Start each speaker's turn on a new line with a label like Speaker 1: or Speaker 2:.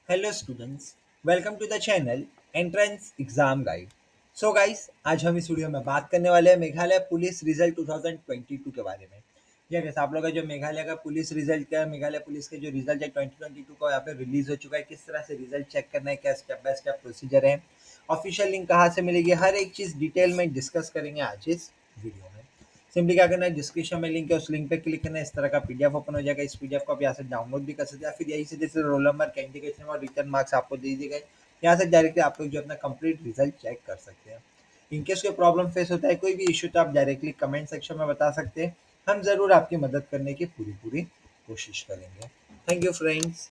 Speaker 1: Hello students, welcome to the channel entrance exam guide. So guys, आज हम इस video में बात करने वाले हैं मेघालय पुलिस रिजल्ट 2022 के बारे में। या कैसे आप लोग का जो मेघालय का पुलिस रिजल्ट का मेघालय पुलिस के जो रिजल्ट है 2022 का यहाँ पे रिलीज हो चुका है। किस तरह से रिजल्ट चेक करना है, क्या स्टेप बाय स्टेप प्रोसीजर है, ऑफिशियल लिंक कहाँ से मिलेगी, हर एक चीज़ डिटेल में डिस्कस करेंगे आज इस वीडियो में। सिंपली क्या करना है, डिस्क्रिप्शन में लिंक है, उस लिंक पे क्लिक करना है। इस तरह का पीडीएफ ओपन हो जाएगा। इस पीडीएफ को आप यहाँ से डाउनलोड भी कर सकते हैं, या फिर यही से जैसे रोल नंबर, कैंडिडेट और रिटर्न मार्क्स आपको दे दिए गए, यहाँ से डायरेक्टली आप लोग जो अपना कंप्लीट रिजल्ट चेक कर सकते हैं। इन केस कोई प्रॉब्लम फेस होता है, कोई भी इशू, तो आप डायरेक्टली कमेंट सेक्शन में बता सकते हैं। हम ज़रूर आपकी मदद करने की पूरी पूरी कोशिश करेंगे। Thank you friends.